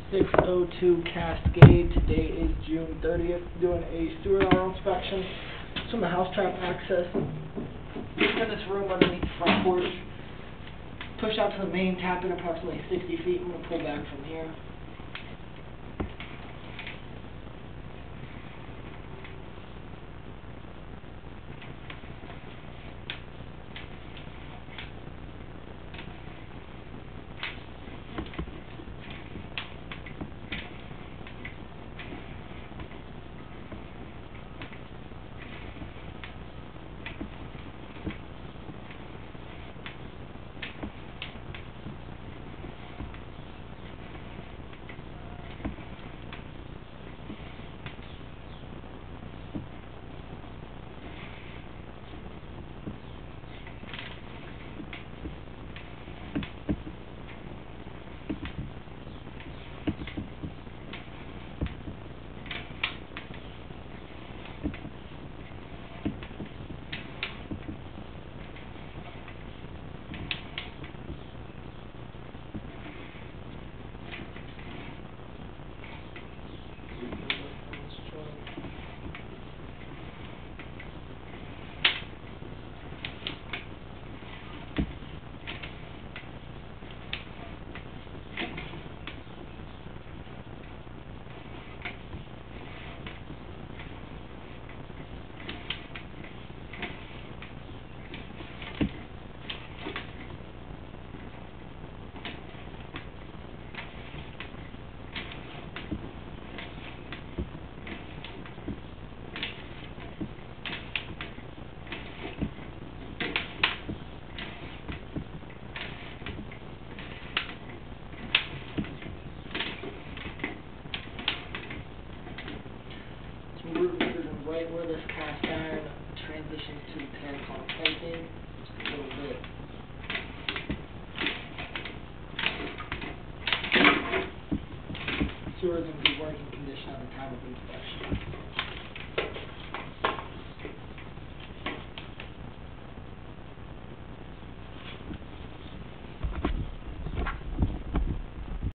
602 Cascade. Today is June 30th. Doing a sewer line inspection. It's from the house trap access. In this room underneath the front porch. Push out to the main tap in approximately 60 feet. I'm going to pull back from here. Right where this cast iron transitions to Terracon piping, just a little bit. Sewer is in good working condition at the time of inspection.